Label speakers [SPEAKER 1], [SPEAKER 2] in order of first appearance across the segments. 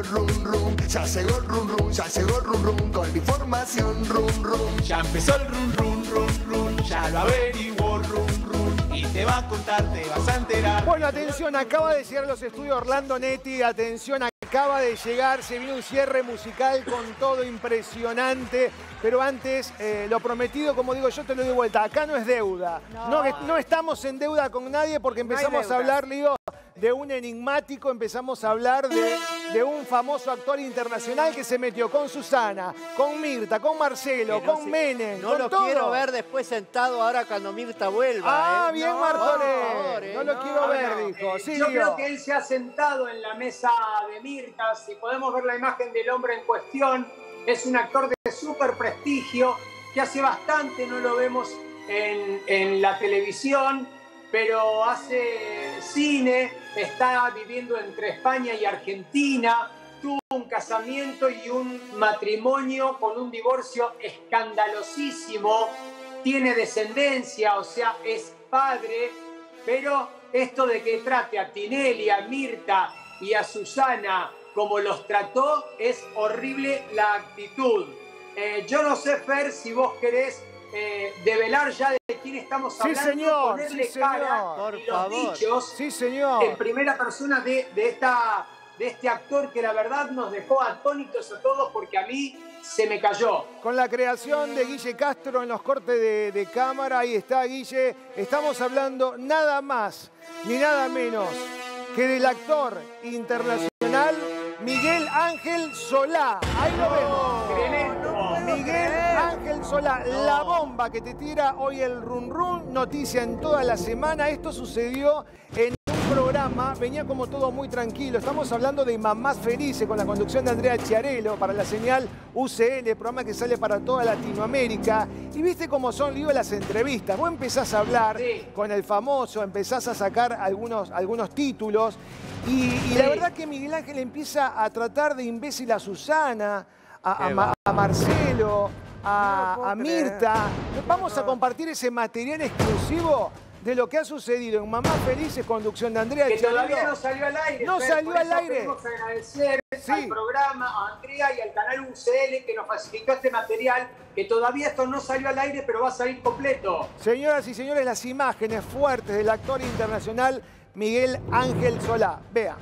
[SPEAKER 1] rum rum, ya llegó el rum rum, ya llegó el rum rum, con la información rum rum.
[SPEAKER 2] Ya empezó el rum rum rum rum, ya lo averiguó rum rum, y te va a contar, te vas a enterar.
[SPEAKER 3] Bueno, atención, acaba de llegar a los estudios Orlando Netti, atención, acaba de llegar, se viene un cierre musical con todo impresionante, pero antes, lo prometido, como digo yo, te lo doy vuelta, acá no es deuda, no estamos en deuda con nadie porque empezamos a hablar, digo, de un enigmático, empezamos a hablar de un famoso actor internacional que se metió con Susana, con Mirta, con Marcelo, con Menem,
[SPEAKER 4] No
[SPEAKER 3] con
[SPEAKER 4] lo
[SPEAKER 3] todo.
[SPEAKER 4] quiero ver después sentado ahora cuando Mirta vuelva.
[SPEAKER 3] Ah, bien,
[SPEAKER 4] No,
[SPEAKER 3] Martone. No lo quiero ver, dijo. Sí,
[SPEAKER 5] yo
[SPEAKER 3] digo.
[SPEAKER 5] creo que él se ha sentado en la mesa de Mirta. Si podemos ver la imagen del hombre en cuestión, es un actor de súper prestigio que hace bastante no lo vemos en la televisión, pero hace cine, está viviendo entre España y Argentina, tuvo un casamiento y un matrimonio con un divorcio escandalosísimo, tiene descendencia, o sea, es padre, pero esto de que trate a Tinelli, a Mirta y a Susana como los trató, es horrible la actitud. Yo no sé, Fer, si vos querés develar ya de quién estamos hablando,
[SPEAKER 3] Sí, señor,
[SPEAKER 5] ponerle
[SPEAKER 3] sí, señor.
[SPEAKER 5] cara
[SPEAKER 4] Por
[SPEAKER 5] y los
[SPEAKER 4] favor.
[SPEAKER 5] dichos
[SPEAKER 3] Sí, señor.
[SPEAKER 5] en primera persona de este actor que la verdad nos dejó atónitos a todos porque a mí se me cayó.
[SPEAKER 3] Con la creación de Guille Castro en los cortes de cámara, ahí está Guille, estamos hablando nada más ni nada menos que del actor internacional Miguel Ángel Solá. Ahí lo vemos.
[SPEAKER 5] Tremendo.
[SPEAKER 3] Miguel Ángel Solá, la bomba que te tira hoy el Run Run, noticia en toda la semana. Esto sucedió en un programa, venía como todo muy tranquilo. Estamos hablando de Mamás Felices con la conducción de Andrea Chiarello para la señal UCL, programa que sale para toda Latinoamérica. Y viste cómo son, digo, las entrevistas. Vos empezás a hablar con el famoso, empezás a sacar algunos títulos. Y la verdad que Miguel Ángel empieza a tratar de imbécil a Susana, a Marcelo, a Mirta. Vamos a compartir ese material exclusivo de lo que ha sucedido en Mamás Felices, conducción de Andrea
[SPEAKER 5] Que
[SPEAKER 3] Chiarello.
[SPEAKER 5] todavía no salió al aire.
[SPEAKER 3] No
[SPEAKER 5] Fer,
[SPEAKER 3] salió
[SPEAKER 5] por
[SPEAKER 3] al
[SPEAKER 5] eso
[SPEAKER 3] aire.
[SPEAKER 5] Queremos agradecer al programa, a Andrea y al canal UCL que nos facilitó este material, que todavía esto no salió al aire, pero va a salir completo.
[SPEAKER 3] Señoras y señores, las imágenes fuertes del actor internacional Miguel Ángel Solá. Vean.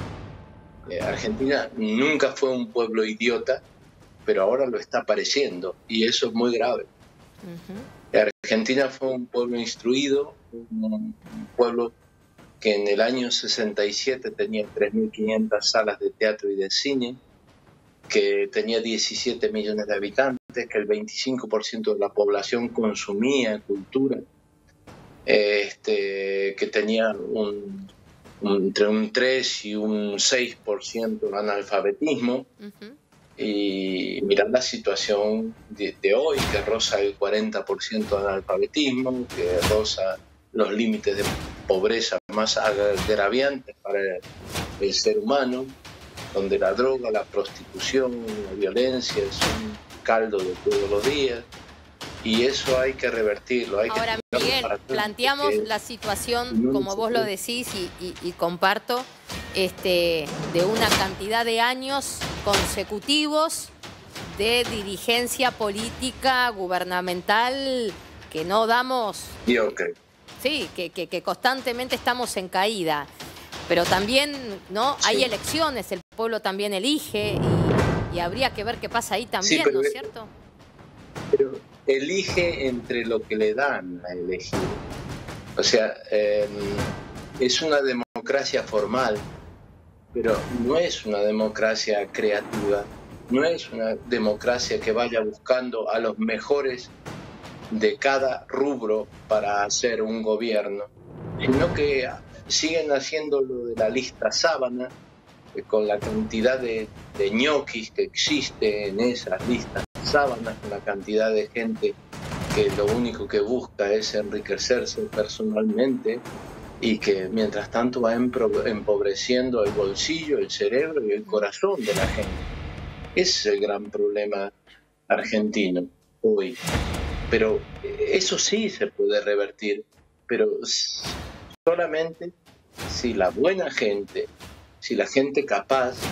[SPEAKER 6] Argentina nunca fue un pueblo idiota, pero ahora lo está pareciendo, y eso es muy grave. Argentina fue un pueblo instruido, un pueblo que en el año 67 tenía 3.500 salas de teatro y de cine, que tenía 17 millones de habitantes, que el 25% de la población consumía cultura, que tenía entre un 3 y un 6% de analfabetismo. Y mirar la situación de hoy, que roza el 40% de analfabetismo, que roza los límites de pobreza más agraviantes para el ser humano, donde la droga, la prostitución, la violencia es un caldo de todos los días, y eso hay que revertirlo.
[SPEAKER 7] Ahora, Miguel, planteamos la situación, como vos lo decís, y comparto, de una cantidad de años consecutivos de dirigencia política gubernamental que no damos... Sí, que constantemente estamos en caída. Pero también, ¿no? Hay elecciones, el pueblo también elige y habría que ver qué pasa ahí también, ¿no es cierto?
[SPEAKER 6] Pero elige entre lo que le dan a elegir. O sea, es una democracia formal, pero no es una democracia creativa, no es una democracia que vaya buscando a los mejores de cada rubro para hacer un gobierno, sino que siguen haciendo lo de la lista sábana, con la cantidad de ñoquis que existe en esas listas sábanas, con la cantidad de gente que lo único que busca es enriquecerse personalmente y que mientras tanto va empobreciendo el bolsillo, el cerebro y el corazón de la gente. Ese es el gran problema argentino hoy. Pero eso sí se puede revertir, pero solamente si la buena gente, si la gente capaz,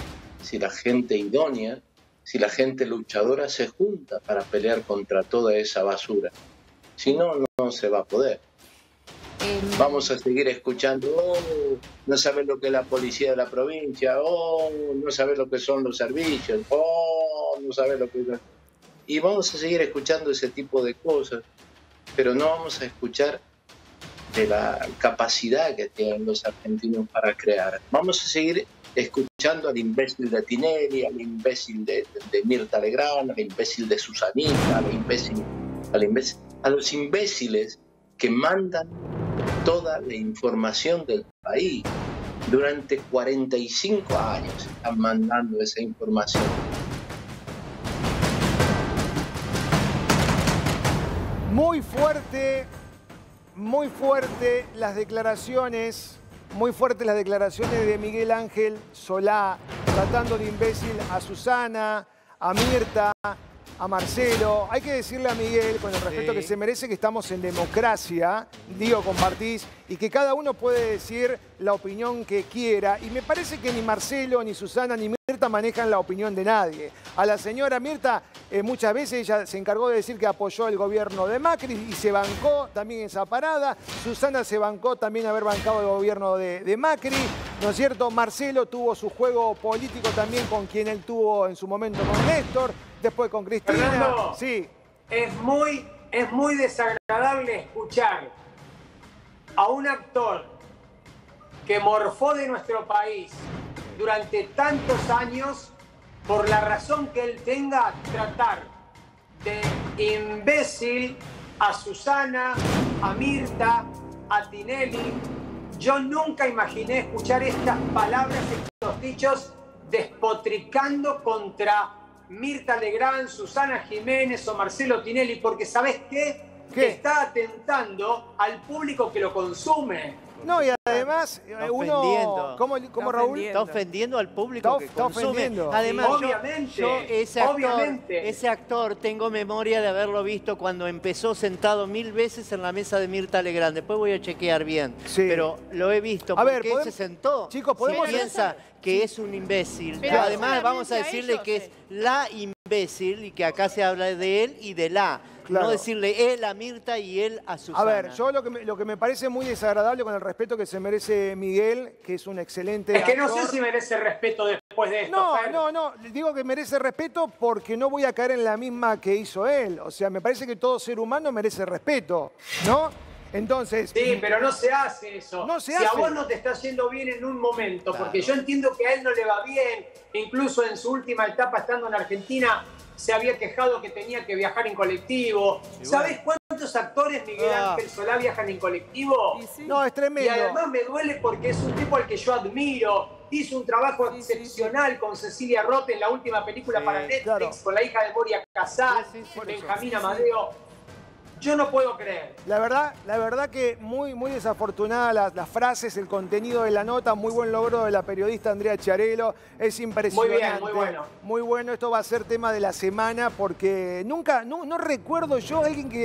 [SPEAKER 6] si la gente idónea, si la gente luchadora se junta para pelear contra toda esa basura. Si no, no se va a poder. Vamos a seguir escuchando, oh, no sabes lo que es la policía de la provincia, oh, no sabes lo que son los servicios, oh, no sabes lo que es... Y vamos a seguir escuchando ese tipo de cosas, pero no vamos a escuchar de la capacidad que tienen los argentinos para crear. Vamos a seguir escuchando al imbécil de Tinelli, al imbécil de Mirta Legrand, al imbécil de Susanita, a los imbéciles que mandan toda la información del país. Durante 45 años están mandando esa información.
[SPEAKER 3] Muy fuerte las declaraciones, de Miguel Ángel Solá, tratando de imbécil a Susana, a Mirta, a Marcelo. Hay que decirle a Miguel, con el respeto que se merece, que estamos en democracia, digo, compartís, y que cada uno puede decir la opinión que quiera. Y me parece que ni Marcelo, ni Susana, ni Mirta manejan la opinión de nadie. A la señora Mirta, muchas veces ella se encargó de decir que apoyó el gobierno de Macri y se bancó también esa parada. Susana se bancó también haber bancado el gobierno de Macri, ¿no es cierto? Marcelo tuvo su juego político también con quien él tuvo en su momento con Néstor, después con Cristina.
[SPEAKER 5] Fernando,
[SPEAKER 3] sí.
[SPEAKER 5] Es muy desagradable escuchar a un actor que morfó de nuestro país durante tantos años, por la razón que él tenga, tratar de imbécil a Susana, a Mirta, a Tinelli. Yo nunca imaginé escuchar estas palabras, estos dichos, despotricando contra Mirta Legrand, Susana Jiménez o Marcelo Tinelli, porque ¿sabés qué? Está atentando al público que lo consume.
[SPEAKER 3] No, y además, uno... ¿Cómo Raúl?
[SPEAKER 4] Está ofendiendo al público que consume.
[SPEAKER 3] Ofendiendo.
[SPEAKER 4] Además,
[SPEAKER 5] Obviamente,
[SPEAKER 4] yo ese actor tengo memoria de haberlo visto cuando empezó sentado 1000 veces en la mesa de Mirta Legrand. Después voy a chequear bien.
[SPEAKER 3] Sí.
[SPEAKER 4] Pero lo he visto.
[SPEAKER 3] A ver,
[SPEAKER 4] porque se sentó.
[SPEAKER 3] Chicos, podemos...
[SPEAKER 4] Piensa que es un imbécil.
[SPEAKER 8] Pero
[SPEAKER 4] además, vamos a decirle
[SPEAKER 8] ellos,
[SPEAKER 4] que es la imbécil y que acá se habla de él y de la.
[SPEAKER 3] Claro.
[SPEAKER 4] No decirle él a Mirta y él a Susana.
[SPEAKER 3] A ver, yo lo que me parece muy desagradable, con el respeto que se merece Miguel, que es un excelente
[SPEAKER 5] Es que no
[SPEAKER 3] actor.
[SPEAKER 5] sé si merece respeto después de esto.
[SPEAKER 3] No, digo que merece respeto porque no voy a caer en la misma que hizo él. O sea, me parece que todo ser humano merece respeto, ¿no? Entonces...
[SPEAKER 5] Sí, pero no se hace eso.
[SPEAKER 3] No se
[SPEAKER 5] si
[SPEAKER 3] hace.
[SPEAKER 5] a vos no te está yendo bien en un momento,
[SPEAKER 4] Claro.
[SPEAKER 5] porque yo entiendo que a él no le va bien, incluso en su última etapa estando en Argentina, se había quejado que tenía que viajar en colectivo. ¿Sabés cuántos actores Miguel Ángel Solá viajan en colectivo?
[SPEAKER 3] No, es tremendo.
[SPEAKER 5] Y además me duele porque es un tipo al que yo admiro. Hizo un trabajo excepcional con Cecilia Roth en la última película para Netflix,
[SPEAKER 3] claro.
[SPEAKER 5] con la hija de Moria Casal, Benjamín Amadeo. Yo no puedo creer.
[SPEAKER 3] La verdad que muy desafortunada las frases, el contenido de la nota, muy buen logro de la periodista Andrea Chiarello, es impresionante.
[SPEAKER 5] Muy bien, muy bueno.
[SPEAKER 3] Muy bueno, esto va a ser tema de la semana porque no recuerdo yo a alguien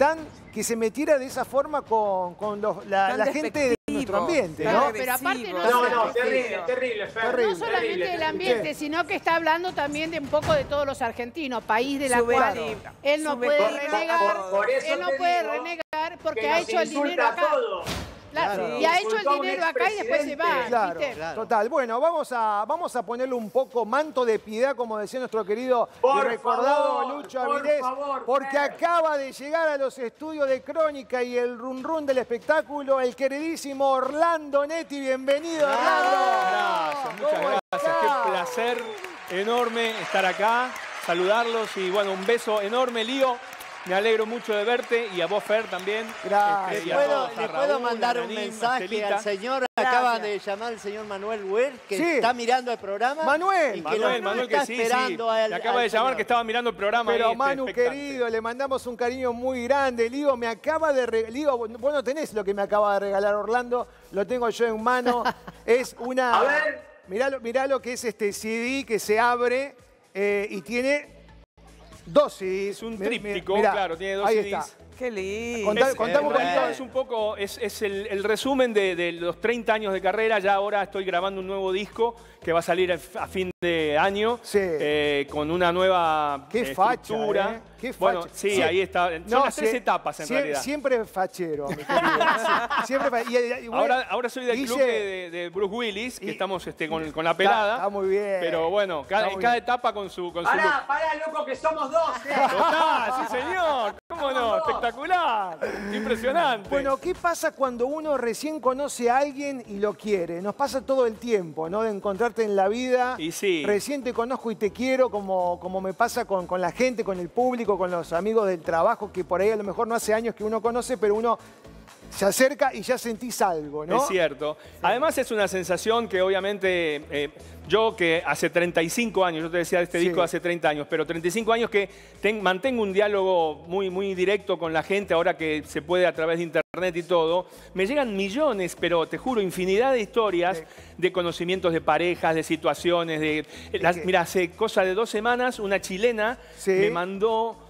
[SPEAKER 3] que se metiera de esa forma con la gente de nuestro ambiente, ¿no?
[SPEAKER 8] Pero aparte
[SPEAKER 5] No, terrible, Fer.
[SPEAKER 8] No solamente del ambiente, sino que está hablando también de un poco de todos los argentinos, país de la cual él no puede renegar.
[SPEAKER 5] Por eso
[SPEAKER 8] Él no
[SPEAKER 5] te
[SPEAKER 8] puede
[SPEAKER 5] digo
[SPEAKER 8] renegar porque
[SPEAKER 5] que
[SPEAKER 8] ha
[SPEAKER 5] nos
[SPEAKER 8] hecho el dinero
[SPEAKER 5] insulta
[SPEAKER 8] acá.
[SPEAKER 5] a todos.
[SPEAKER 8] Claro. Y ha hecho el
[SPEAKER 5] Insultó a un
[SPEAKER 8] dinero acá y después se va.
[SPEAKER 5] expresidente.
[SPEAKER 8] ¿viste?
[SPEAKER 3] Total. Bueno, vamos a ponerle un poco manto de piedad, como decía nuestro querido y
[SPEAKER 5] Por
[SPEAKER 3] recordado
[SPEAKER 5] favor,
[SPEAKER 3] Lucho
[SPEAKER 5] por
[SPEAKER 3] Avilés,
[SPEAKER 5] favor,
[SPEAKER 3] porque
[SPEAKER 5] Fer.
[SPEAKER 3] acaba de llegar a los estudios de Crónica y el run run del espectáculo el queridísimo Orlando Netti. Bienvenido, Orlando.
[SPEAKER 9] Gracias, muchas gracias. Qué placer enorme estar acá, saludarlos y bueno, un beso enorme, Lío. Me alegro mucho de verte y a vos, Fer, también.
[SPEAKER 3] Gracias.
[SPEAKER 9] Y a todos, a
[SPEAKER 4] ¿Le puedo
[SPEAKER 9] Raúl,
[SPEAKER 4] mandar
[SPEAKER 9] a
[SPEAKER 4] un
[SPEAKER 9] Nanín,
[SPEAKER 4] mensaje
[SPEAKER 9] Marcelita.
[SPEAKER 4] al señor? Acaba de llamar el señor Manuel Huer, que
[SPEAKER 3] Sí.
[SPEAKER 4] está mirando el programa.
[SPEAKER 3] Manuel.
[SPEAKER 4] y que
[SPEAKER 9] Manuel, que
[SPEAKER 4] está
[SPEAKER 9] sí,
[SPEAKER 4] esperando
[SPEAKER 9] sí.
[SPEAKER 4] al-
[SPEAKER 9] Me acaba
[SPEAKER 4] al
[SPEAKER 9] de llamar
[SPEAKER 4] señor.
[SPEAKER 9] que estaba mirando el programa.
[SPEAKER 3] Pero
[SPEAKER 9] ahí,
[SPEAKER 3] Manu,
[SPEAKER 9] expectante.
[SPEAKER 3] querido, le mandamos un cariño muy grande. Lío, me acaba de regalar... Lío, vos no tenés lo que me acaba de regalar Orlando, lo tengo yo en mano. Es una...
[SPEAKER 5] A ver.
[SPEAKER 3] Mirá lo que es este CD que se abre y tiene 2 CDs.
[SPEAKER 9] Es un tríptico,
[SPEAKER 3] Mirá,
[SPEAKER 9] claro, tiene 2
[SPEAKER 3] ahí
[SPEAKER 9] CDs.
[SPEAKER 3] está.
[SPEAKER 10] Qué lindo.
[SPEAKER 3] Contame un poquito.
[SPEAKER 9] Es un poco, es el resumen de los 30 años de carrera. Ya ahora estoy grabando un nuevo disco que va a salir a fin de año.
[SPEAKER 3] Sí.
[SPEAKER 9] Con una nueva estructura.
[SPEAKER 3] Facha, Qué facha.
[SPEAKER 9] Bueno, sí, ahí está. Son las 3 etapas en realidad.
[SPEAKER 3] Siempre fachero, mi querido. Siempre
[SPEAKER 9] Ahora soy del club de Bruce Willis, que estamos con la pelada.
[SPEAKER 3] Está muy bien.
[SPEAKER 9] Pero bueno, cada etapa con su
[SPEAKER 5] Pará, loco, que somos dos.
[SPEAKER 9] Total, sí señor. ¿Cómo no? Espectacular. Impresionante.
[SPEAKER 3] Bueno, ¿qué pasa cuando uno recién conoce a alguien y lo quiere? Nos pasa todo el tiempo, ¿no? De encontrarte en la vida.
[SPEAKER 9] Y sí.
[SPEAKER 3] Recién te conozco y te quiero, como me pasa con la gente, con el público, con los amigos del trabajo, que por ahí a lo mejor no hace años que uno conoce, pero uno se acerca y ya sentís algo, ¿no?
[SPEAKER 9] Es cierto. Sí. Además es una sensación que obviamente yo que hace 35 años, yo te decía de este disco hace 30 años, pero 35 años que mantengo un diálogo muy directo con la gente, ahora que se puede a través de internet y todo, me llegan millones, pero te juro, infinidad de historias de conocimientos de parejas, de situaciones, mira, hace cosa de 2 semanas una chilena me mandó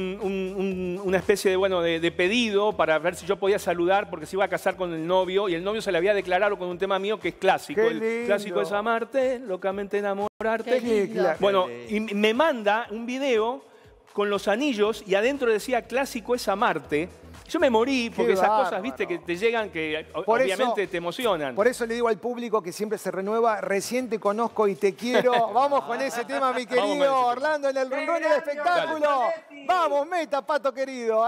[SPEAKER 9] una especie de pedido para ver si yo podía saludar porque se iba a casar con el novio y el novio se le había declarado con un tema mío que es clásico. El clásico es amarte, locamente enamorarte. Bueno, y me manda un video con los anillos y adentro decía clásico es amarte. Yo me morí porque esas cosas, viste, que te llegan, que obviamente te emocionan.
[SPEAKER 3] Por eso le digo al público que siempre se renueva, recién te conozco y te quiero. Vamos con ese tema, mi querido Orlando, en el Run Run del espectáculo. Dale. Vamos, meta, Pato querido.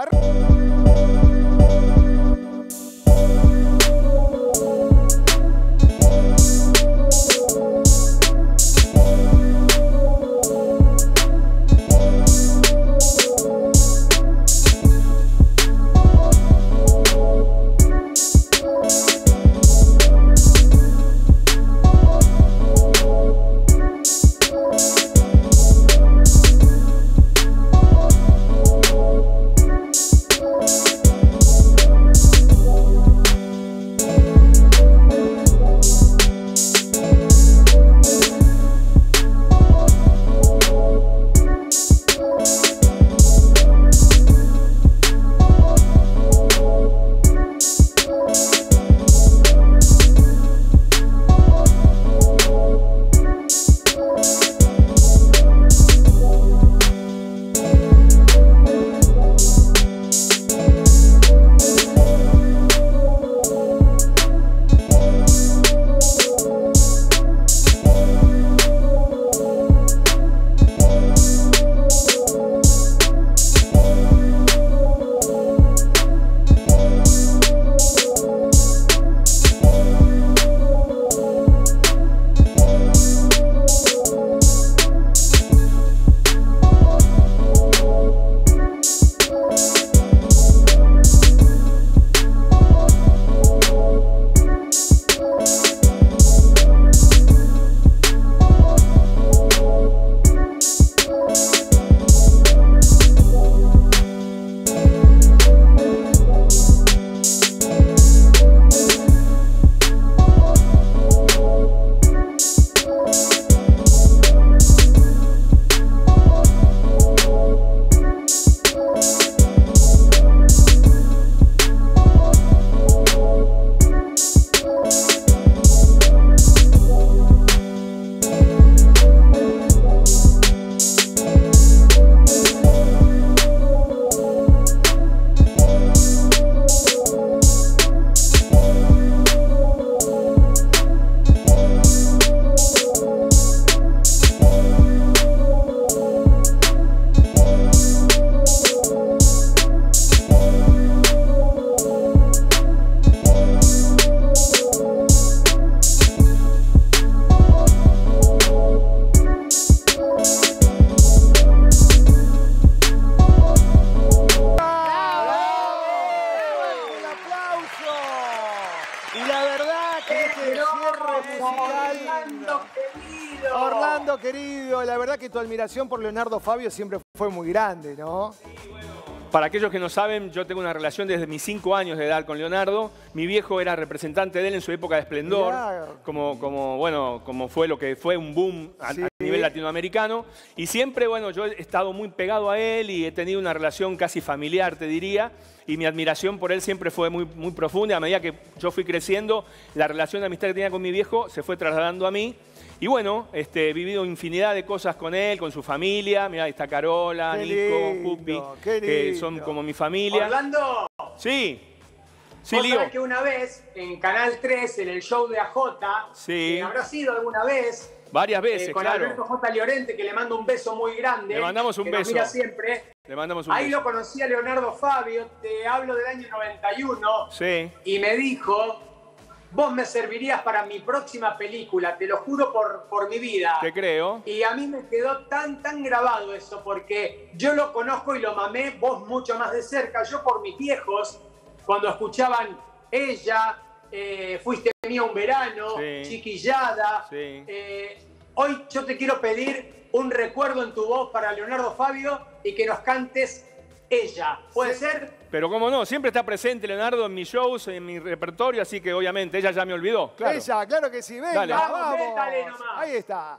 [SPEAKER 3] Orlando, querido, la verdad que tu admiración por Leonardo Fabio siempre fue muy grande, ¿no?
[SPEAKER 9] Para aquellos que no saben, yo tengo una relación desde mis 5 años de edad con Leonardo. Mi viejo era representante de él en su época de esplendor, como fue lo que fue un boom a nivel latinoamericano. Y siempre, bueno, yo he estado muy pegado a él y he tenido una relación casi familiar, te diría. Y mi admiración por él siempre fue muy, muy profunda. A medida que yo fui creciendo, la relación de amistad que tenía con mi viejo se fue trasladando a mí. Y bueno, he vivido infinidad de cosas con él, con su familia. Mirá, ahí está Carola, Nico, Pupi, que son como mi familia.
[SPEAKER 5] Orlando.
[SPEAKER 9] Sí. Sí,
[SPEAKER 5] ¿Vos sabés que una vez en Canal 3, en el show de AJ,
[SPEAKER 9] sí.
[SPEAKER 5] Habrá sido alguna vez,
[SPEAKER 9] varias veces,
[SPEAKER 5] con
[SPEAKER 9] claro.
[SPEAKER 5] Alberto J. Llorente, que le mando un beso muy grande.
[SPEAKER 9] Le mandamos un
[SPEAKER 5] que
[SPEAKER 9] beso.
[SPEAKER 5] Nos mira siempre.
[SPEAKER 9] Le mandamos un
[SPEAKER 5] Ahí
[SPEAKER 9] beso.
[SPEAKER 5] lo conocí a Leonardo Fabio, te hablo del año 91.
[SPEAKER 9] Sí.
[SPEAKER 5] Y me dijo, vos me servirías para mi próxima película, te lo juro por mi vida.
[SPEAKER 9] Te creo.
[SPEAKER 5] Y a mí me quedó tan grabado eso, porque yo lo conozco y lo mamé, vos mucho más de cerca. Yo por mis viejos, cuando escuchaban Ella, Fuiste mía un verano, Chiquillada.
[SPEAKER 9] Sí.
[SPEAKER 5] Hoy yo te quiero pedir un recuerdo en tu voz para Leonardo Fabio y que nos cantes Ella. ¿Puede ser?
[SPEAKER 9] Pero cómo no, siempre está presente Leonardo en mis shows, en mi repertorio, así que obviamente Ella ya me olvidó. Claro.
[SPEAKER 3] Ella, claro que sí. Venga,
[SPEAKER 9] Dale.
[SPEAKER 3] vamos.
[SPEAKER 5] Métale nomás.
[SPEAKER 3] Ahí está.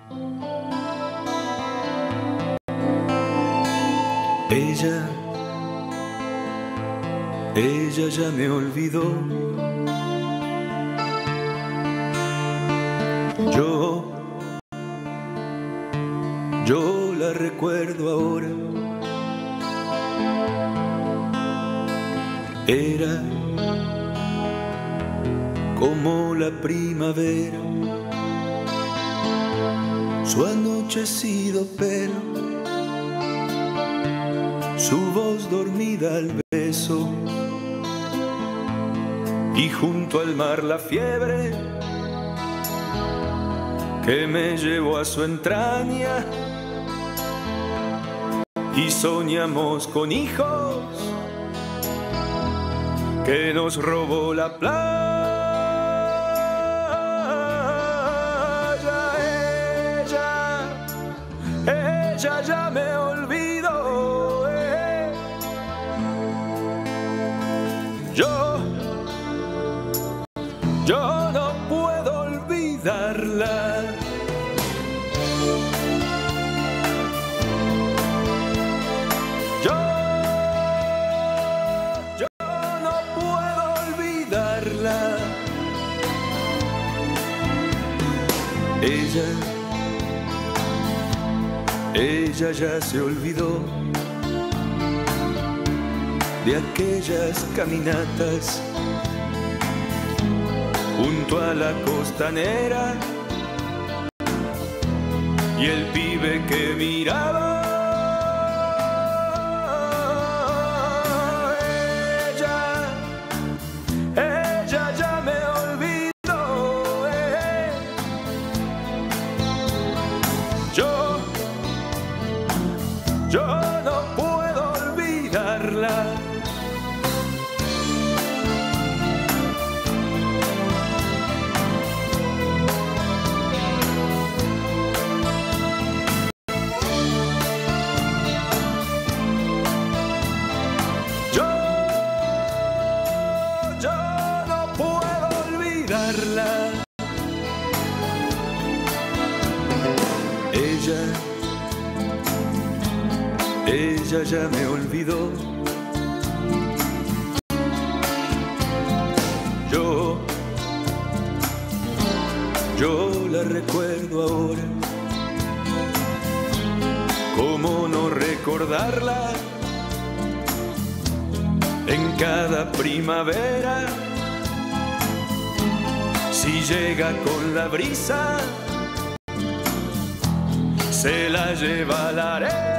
[SPEAKER 10] Ella ya me olvidó. Yo la recuerdo ahora. Era como la primavera, su anochecido pelo, su voz dormida al beso, y junto al mar la fiebre que me llevó a su entraña, y soñamos con hijos que nos robó la playa. Ella ya me olvidó. Yo no puedo olvidarla. Ella ya se olvidó de aquellas caminatas junto a la costanera y el pibe que miraba. Ella ya me olvidó. Yo no puedo olvidarla. Yo no puedo olvidarla. Ella ya me olvidó. Yo la recuerdo ahora. ¿Cómo no recordarla? En cada primavera, si llega con la brisa, se la lleva la arena.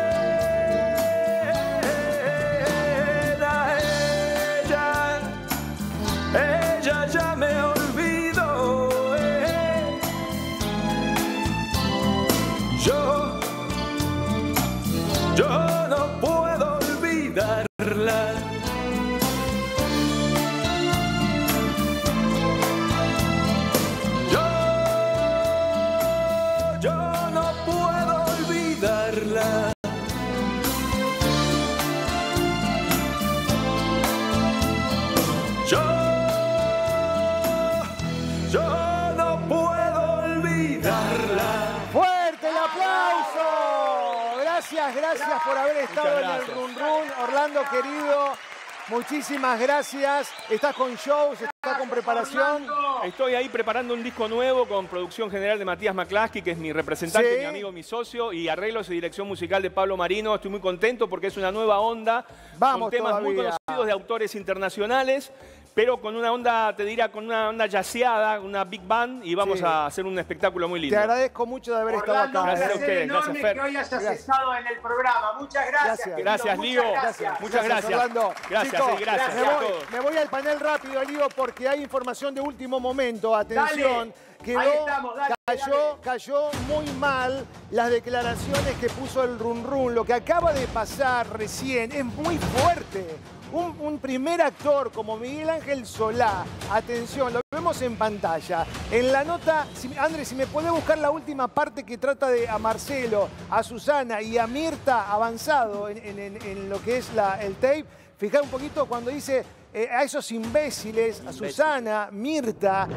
[SPEAKER 10] Ella ya me olvidó. Yo no puedo olvidarla. Yo no puedo olvidarla.
[SPEAKER 3] Gracias por haber estado en el Run Run. Orlando, querido, muchísimas gracias. Estás con shows, estás con preparación.
[SPEAKER 9] Estoy ahí preparando un disco nuevo con producción general de Matías McClaskey, que es mi representante,
[SPEAKER 3] Sí.
[SPEAKER 9] mi amigo, mi socio, y arreglos y dirección musical de Pablo Marino. Estoy muy contento porque es una nueva onda,
[SPEAKER 3] Vamos
[SPEAKER 9] con temas muy
[SPEAKER 3] todavía.
[SPEAKER 9] conocidos de autores internacionales, pero con una onda, te diría, con una onda jazzeada, una big band, y vamos
[SPEAKER 3] Sí.
[SPEAKER 9] a hacer un espectáculo muy lindo.
[SPEAKER 3] Te agradezco mucho de haber estado
[SPEAKER 5] Orlando,
[SPEAKER 3] acá.
[SPEAKER 5] un
[SPEAKER 9] Gracias a
[SPEAKER 5] placer
[SPEAKER 9] ustedes,
[SPEAKER 5] enorme
[SPEAKER 9] gracias, Fer.
[SPEAKER 5] que hoy hayas
[SPEAKER 3] Gracias.
[SPEAKER 5] estado en el programa. Muchas gracias. querido,
[SPEAKER 9] Gracias,
[SPEAKER 5] muchas
[SPEAKER 9] Lío.
[SPEAKER 5] gracias.
[SPEAKER 9] Muchas gracias.
[SPEAKER 3] Orlando.
[SPEAKER 9] Gracias,
[SPEAKER 3] Chicos,
[SPEAKER 9] sí, gracias
[SPEAKER 3] me
[SPEAKER 9] a
[SPEAKER 3] voy,
[SPEAKER 9] todos.
[SPEAKER 3] me voy al panel rápido, Lío, porque hay información de último momento. Atención.
[SPEAKER 5] Dale. Ahí estamos, dale,
[SPEAKER 3] Cayó muy mal las declaraciones que puso el Run Run. Lo que acaba de pasar recién es muy fuerte. Un primer actor como Miguel Ángel Solá, atención, lo vemos en pantalla. En la nota, Andrés, si me podés buscar la última parte que trata de a Marcelo, a Susana y a Mirta avanzado en lo que es el tape. Fijá un poquito cuando dice a esos imbéciles, a Susana, Mirta,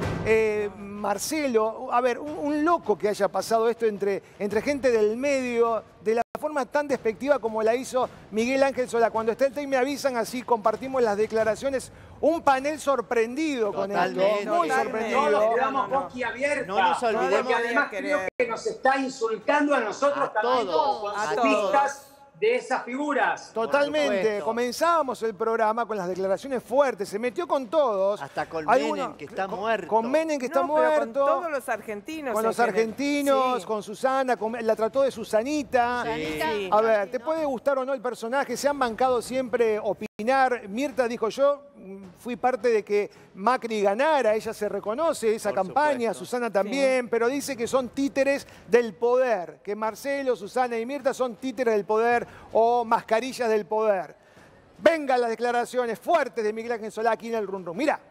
[SPEAKER 3] Marcelo. A ver, un loco que haya pasado esto entre gente del medio, de la forma tan despectiva como la hizo Miguel Ángel Solá. Cuando esté el tape me avisan, así compartimos las declaraciones. Un panel sorprendido con esto, muy sorprendido.
[SPEAKER 5] Todos quedamos boquiabiertos.
[SPEAKER 4] No nos olvidemos
[SPEAKER 5] porque además creo que nos está insultando a nosotros también como consumistas de esas figuras.
[SPEAKER 3] Totalmente. Comenzábamos el programa con las declaraciones fuertes. Se metió con todos.
[SPEAKER 4] Hasta con
[SPEAKER 3] Hay
[SPEAKER 4] Menem,
[SPEAKER 3] uno-
[SPEAKER 4] que está muerto.
[SPEAKER 3] Con Menem, que está
[SPEAKER 11] No,
[SPEAKER 3] muerto.
[SPEAKER 11] pero con todos los argentinos.
[SPEAKER 3] Con
[SPEAKER 11] en
[SPEAKER 3] los
[SPEAKER 11] general.
[SPEAKER 3] argentinos,
[SPEAKER 11] Sí.
[SPEAKER 3] con Susana, la trató de Susanita.
[SPEAKER 11] Sí.
[SPEAKER 3] A ver, te puede gustar o no el personaje, se han bancado siempre opinar. Mirta dijo, yo fui parte de que Macri ganara, ella se reconoce esa campaña, Susana también, pero dice que son títeres del poder, que Marcelo, Susana y Mirta son títeres del poder o mascarillas del poder. Vengan las declaraciones fuertes de Miguel Ángel Solá aquí en el Run Run. Mira.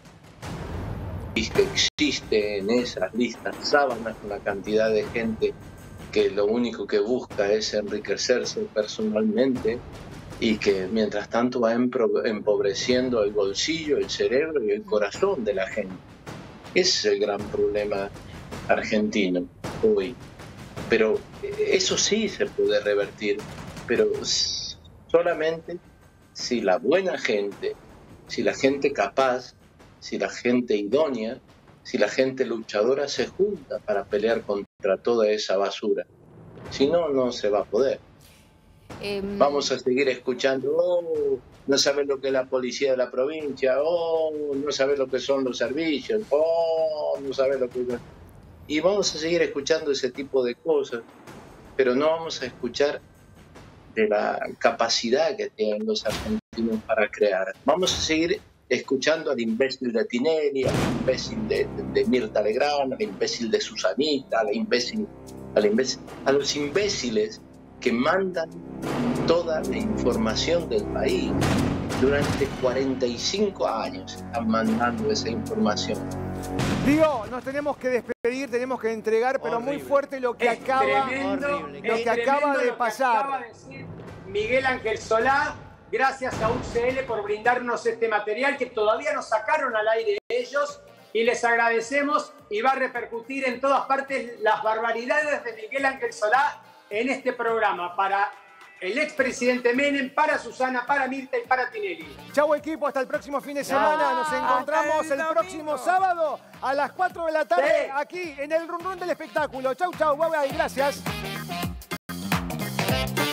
[SPEAKER 6] Existe en esas listas sábanas una cantidad de gente que lo único que busca es enriquecerse personalmente y que mientras tanto va empobreciendo el bolsillo, el cerebro y el corazón de la gente. Ese es el gran problema argentino hoy. Pero eso sí se puede revertir, pero solamente si la buena gente, si la gente capaz, si la gente idónea, si la gente luchadora se junta para pelear contra toda esa basura. Si no, no se va a poder. Vamos a seguir escuchando, oh, no sabes lo que es la policía de la provincia, oh, no sabes lo que son los servicios, oh, no sabes lo que es... Y vamos a seguir escuchando ese tipo de cosas, pero no vamos a escuchar de la capacidad que tienen los argentinos para crear. Vamos a seguir escuchando al imbécil de Tinelli, al imbécil de Mirta Legrand, al imbécil de Susanita, a los imbéciles que mandan toda la información del país. Durante 45 años están mandando esa información.
[SPEAKER 3] Digo, nos tenemos que despedir, tenemos que entregar, pero muy fuerte lo que acaba de pasar.
[SPEAKER 5] Acaba de decir Miguel Ángel Solá, gracias a UCL por brindarnos este material que todavía nos sacaron al aire ellos y les agradecemos, y va a repercutir en todas partes las barbaridades de Miguel Ángel Solá en este programa para el expresidente Menem, para Susana, para Mirta y para Tinelli.
[SPEAKER 3] Chau equipo, hasta el próximo fin de semana. Nos encontramos el próximo sábado a las 4 de la tarde aquí en el Run Run del espectáculo. Chau, chau, bye bye, gracias.